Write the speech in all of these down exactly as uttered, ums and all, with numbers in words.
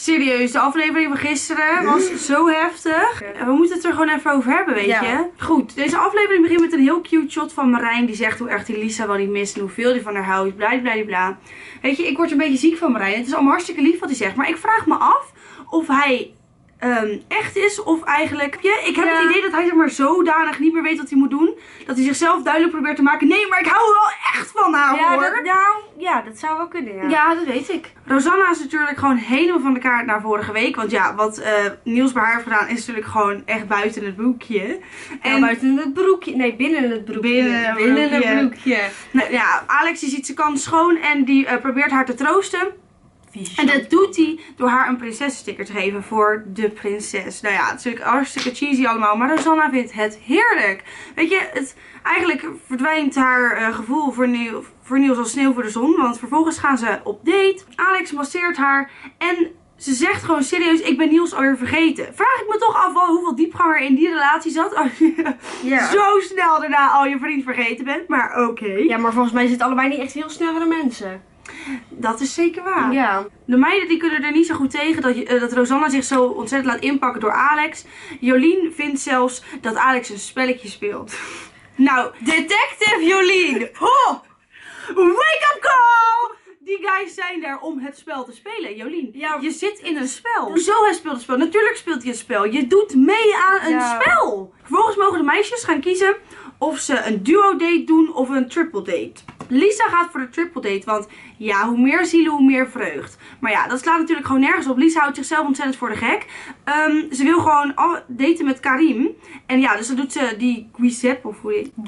Serieus, de aflevering van gisteren was zo heftig. We moeten het er gewoon even over hebben, weet ja. je. Goed, deze aflevering begint met een heel cute shot van Marijn. Die zegt hoe erg die Lisa wel niet mist en hoeveel die van haar houdt. Bladibladibla. Weet je, ik word een beetje ziek van Marijn. Het is allemaal hartstikke lief wat hij zegt. Maar ik vraag me af of hij um, echt is of eigenlijk... Ja, ik heb ja. het idee dat hij zeg maar zodanig niet meer weet wat hij moet doen. Dat hij zichzelf duidelijk probeert te maken. Nee, maar ik hou wel echt van haar, ja, hoor. Dat, nou, ja, dat zou wel kunnen, ja. Ja, dat weet ik. Rosanna is natuurlijk gewoon helemaal van de kaart naar vorige week. Want ja, wat uh, Niels bij haar heeft gedaan is natuurlijk gewoon echt buiten het broekje. En ja, buiten het broekje. Nee, binnen het broekje. Binnen, binnen broekje. het broekje. Nou, ja, Alex die ziet zijn kans schoon en die uh, probeert haar te troosten. En dat doet hij door haar een prinsessensticker te geven voor de prinses. Nou ja, het is natuurlijk hartstikke cheesy allemaal, maar Rosanna vindt het heerlijk. Weet je, het, eigenlijk verdwijnt haar uh, gevoel voor, Niel, voor Niels als sneeuw voor de zon. Want vervolgens gaan ze op date. Alex masseert haar en ze zegt gewoon serieus, ik ben Niels alweer vergeten. Vraag ik me toch af wel hoeveel diepgang er in die relatie zat. Als je ja. zo snel daarna al je vriend vergeten bent, maar oké. Okay. Ja, maar volgens mij zitten allebei niet echt heel snellere mensen. Dat is zeker waar. Ja. De meiden die kunnen er niet zo goed tegen dat, uh, dat Rosanna zich zo ontzettend laat inpakken door Alex. Jolien vindt zelfs dat Alex een spelletje speelt. Nou, Detective Jolien. Ho! Wake up call! Die guys zijn daar om het spel te spelen. Jolien, ja, je zit in een spel. Hoezo hij speelt een spel? Natuurlijk speelt hij een spel. Je doet mee aan een ja. spel. Vervolgens mogen de meisjes gaan kiezen of ze een duo date doen of een triple date. Lisa gaat voor de triple date, want ja, hoe meer zielen, hoe meer vreugd. Maar ja, dat slaat natuurlijk gewoon nergens op. Lisa houdt zichzelf ontzettend voor de gek. Um, ze wil gewoon daten met Karim. En ja, dus dan doet ze die Giuseppe, of hoe heet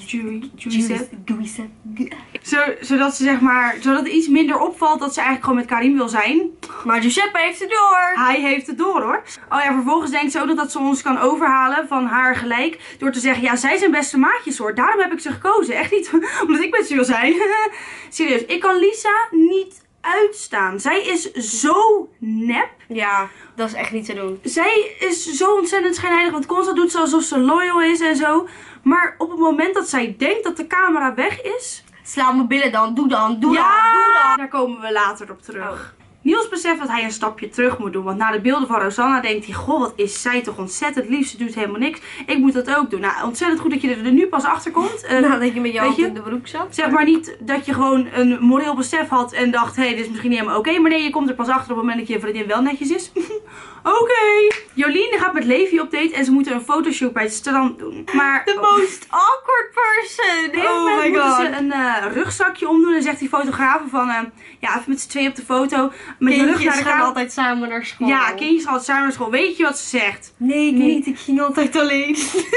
het? Giuseppe. Zodat ze zeg maar, zodat het iets minder opvalt dat ze eigenlijk gewoon met Karim wil zijn. Maar Giuseppe heeft het door. Hij heeft het door, hoor. Oh ja, vervolgens denkt ze ook nog dat ze ons kan overhalen van haar gelijk. Door te zeggen, ja, zij zijn beste maatjes, hoor. Daarom heb ik ze gekozen. Echt niet omdat ik met ze wil zijn. Serieus, ik kan Lisa niet uitstaan. Zij is zo nep. Ja, dat is echt niet te doen. Zij is zo ontzettend schijnheilig, want constant doet ze alsof ze loyal is en zo. Maar op het moment dat zij denkt dat de camera weg is... Sla mijn billen dan, doe dan, doe ja, dan, doe dan. Daar komen we later op terug. Oh. Niels beseft dat hij een stapje terug moet doen. Want na de beelden van Rosanna denkt hij, goh, wat is zij toch ontzettend lief. Ze doet helemaal niks. Ik moet dat ook doen. Nou, ontzettend goed dat je er nu pas achter komt. Uh, nou, dat je met je hand in de broek zat. Zeg maar niet dat je gewoon een moreel besef had en dacht, hé, hey, dit is misschien niet helemaal oké. Okay. Maar nee, je komt er pas achter op het moment dat je vriendin wel netjes is. Oké. Okay. Jolien gaat met Levi op date en ze moeten een fotoshoot bij het strand doen. Maar the most awkward person. Oh my god. Ze een uh, rugzakje omdoen en zegt die fotograaf van, uh, ja, even met z'n twee op de foto. Met je rug naar de gaan altijd samen naar school. Ja, kindjes gaan altijd samen naar school. Weet je wat ze zegt? Nee, ik nee. niet. Ik ging altijd alleen.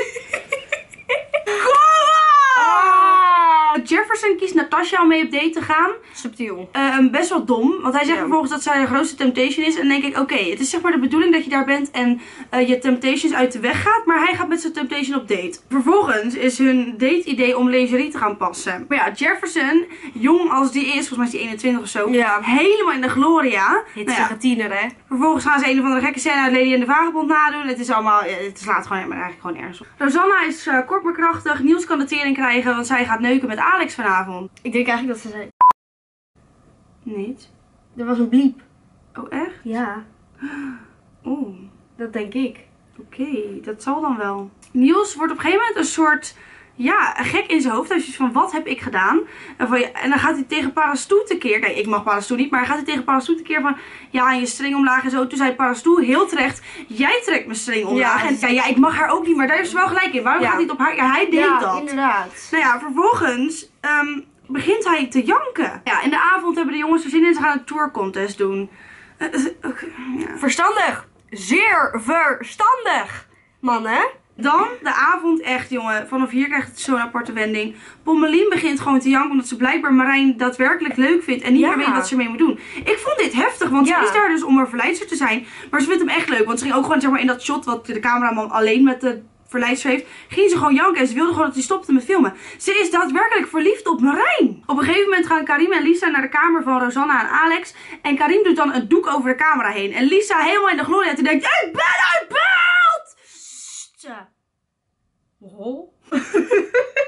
Kom op! Jefferson kiest Natasha om mee op date te gaan. Subtiel. Uh, best wel dom. Want hij zegt ja. vervolgens dat zij de grootste temptation is. En dan denk ik, oké, okay, het is zeg maar de bedoeling dat je daar bent en uh, je temptations uit de weg gaat. Maar hij gaat met zijn temptation op date. Vervolgens is hun date idee om lingerie te gaan passen. Maar ja, Jefferson, jong als die is, volgens mij is die eenentwintig of zo. Ja. Helemaal in de gloria. Het is nou ja. tiener, hè. Vervolgens gaan ze een of andere gekke scène uit Lady en de Vagebond nadoen. Het is allemaal, het slaat gewoon eigenlijk gewoon ergens op. Rosanna is uh, kort maar krachtig. Niels kan de tering krijgen, want zij gaat neuken met Alex vanavond. Ik denk eigenlijk dat ze zei... Niet? Er was een bliep. Oh, echt? Ja. Oeh. Dat denk ik. Oké, okay, dat zal dan wel. Niels wordt op een gegeven moment een soort... Ja, gek in zijn hoofd. Hij is van, wat heb ik gedaan? En, van, en dan gaat hij tegen Parastoe tekeer. Kijk, ik mag Parastoe niet. Maar hij gaat hij tegen Parastoe tekeer van... Ja, en je string omlaag en zo. Toen zei Parastoe heel terecht... Jij trekt mijn string omlaag. Ja, en ja, ja, ik mag haar ook niet. Maar daar heeft ze wel gelijk in. Waarom ja. gaat hij het op haar... Ja, hij deed ja, dat. inderdaad. Nou ja, vervolgens... Um, begint hij te janken. Ja, in de avond hebben de jongens er zin in. Ze gaan een tour contest doen. Uh, uh, okay, ja. Verstandig. Zeer verstandig. Man, hè? Dan de avond echt, jongen. Vanaf hier krijgt het zo'n aparte wending. Pommelien begint gewoon te janken omdat ze blijkbaar Marijn daadwerkelijk leuk vindt. En niet ja. meer weet wat ze mee moet doen. Ik vond dit heftig, want ja. ze is daar dus om een verleidster te zijn. Maar ze vindt hem echt leuk. Want ze ging ook gewoon zeg maar in dat shot wat de cameraman alleen met de verleidster heeft. Ging ze gewoon janken en ze wilde gewoon dat hij stopte met filmen. Ze is daadwerkelijk verliefd op Marijn. Op een gegeven moment gaan Karim en Lisa naar de kamer van Rosanna en Alex. En Karim doet dan een doek over de camera heen. En Lisa helemaal in de glorie. En die denkt, ik ben uit beeld! Hol.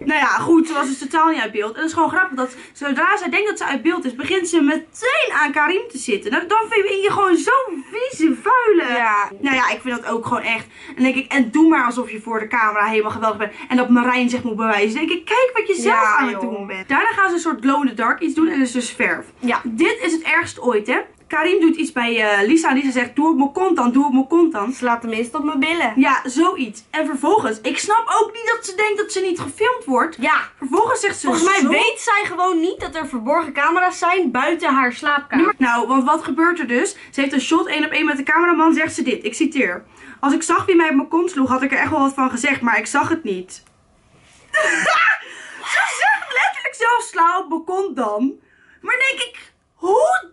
Nou ja, goed, ze was dus totaal niet uit beeld. En dat is gewoon grappig dat zodra zij denkt dat ze uit beeld is, begint ze meteen aan Karim te zitten. Nou, dan vind je gewoon zo'n vieze, vuile. Ja. Nou ja, ik vind dat ook gewoon echt. En denk ik, en doe maar alsof je voor de camera helemaal geweldig bent. En dat Marijn zich moet bewijzen. Dan denk ik, kijk wat je zelf Ja, aan het joh. doen bent. Daarna gaan ze een soort glow in the dark iets doen en dat is dus verf. Ja. Dit is het ergste ooit, hè. Karim doet iets bij uh, Lisa. Lisa zegt, doe op mijn kont dan, doe op mijn kont dan. Ze laat tenminste op mijn billen. Ja, zoiets. En vervolgens, ik snap ook niet dat ze denkt dat ze niet gefilmd wordt. Ja. Vervolgens zegt ze Volgens mij zo... weet zij gewoon niet dat er verborgen camera's zijn buiten haar slaapkamer. Nou, want wat gebeurt er dus? Ze heeft een shot één op één met de cameraman, zegt ze dit. Ik citeer. Als ik zag wie mij op mijn kont sloeg, had ik er echt wel wat van gezegd, maar ik zag het niet. Ze zegt letterlijk zelf, sla op mijn kont dan. Maar dan denk ik, hoe...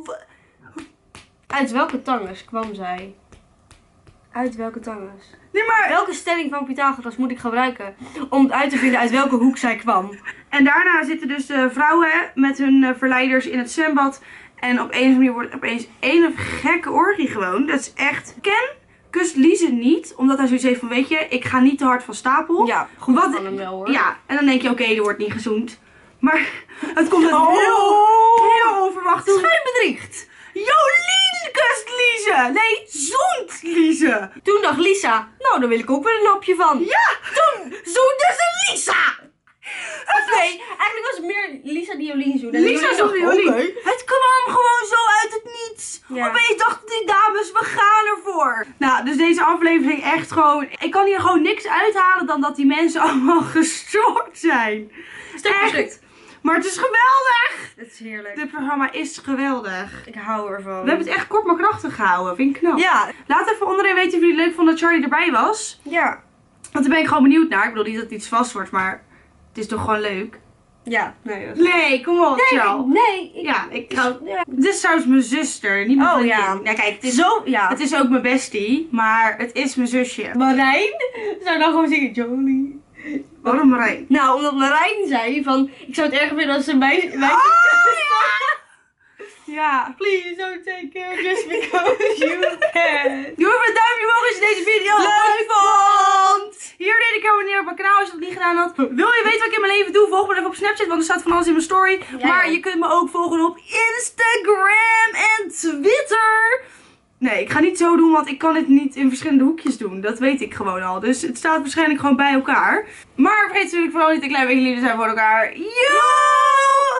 Uit welke tangens kwam zij? Uit welke tangens? Nee, maar... Welke stelling van Pythagoras moet ik gebruiken om uit te vinden uit welke hoek zij kwam? En daarna zitten dus de vrouwen met hun uh, verleiders in het zwembad. En op een of andere manier wordt het opeens één gekke orgie gewoon. Dat is echt... Ken kust Lize niet, omdat hij zoiets heeft van, weet je, ik ga niet te hard van stapel. Ja, goed Wat- van hem wel hoor. Ja, en dan denk je, oké, er wordt niet gezoend. Maar het komt uit Oh. heel, heel onverwacht. Schijnbedriegt. Jolien kust Lize! Nee, zoent Lize! Toen dacht Lisa, nou dan wil ik ook wel een hapje van. Ja, toen zoende ze Lisa! Of nee, eigenlijk was het meer Lisa die Jolien zoende. En Lisa Jolien zoende dacht, Jolien. oké. Het kwam gewoon zo uit het niets. Ja. Opeens dachten die dames, we gaan ervoor. Nou, dus deze aflevering echt gewoon... Ik kan hier gewoon niks uithalen dan dat die mensen allemaal gestoord zijn. Stuk voor Echt. stuk. Maar het is geweldig. Het is heerlijk. Dit programma is geweldig. Ik hou ervan. We hebben het echt kort maar krachtig gehouden. Vind ik knap. Ja. Laat even onderin weten of jullie het leuk vonden dat Charlie erbij was. Ja. Want daar ben ik gewoon benieuwd naar. Ik bedoel niet dat het iets vast wordt, maar het is toch gewoon leuk. Ja. Nee, dat is... Nee, kom op, Nee, Charles. nee. Ik... Ja, ik trouw... Ja. Dit is trouwens mijn zuster, niet mijn Oh, vriendin. ja. Ja, kijk, het is, Zo, ja. het is ook mijn bestie, maar het is mijn zusje. Marijn zou dan gewoon zingen, Jolie. Waarom Marijn? Nou, omdat Marijn zei van, ik zou het erg vinden als ze mij... mij... Ja. Please don't take care just because you can. Doe even een duimpje omhoog als je deze video leuk vond. Hier deed ik abonneren op mijn kanaal als je dat niet gedaan had. Wil je weten wat ik in mijn leven doe? Volg me even op Snapchat, want er staat van alles in mijn story. Ja, maar ja. je kunt me ook volgen op Instagram en Twitter. Nee, ik ga niet zo doen, want ik kan het niet in verschillende hoekjes doen. Dat weet ik gewoon al. Dus het staat waarschijnlijk gewoon bij elkaar. Maar vergeet natuurlijk vooral niet een klein beetje liefde zijn voor elkaar. Yo!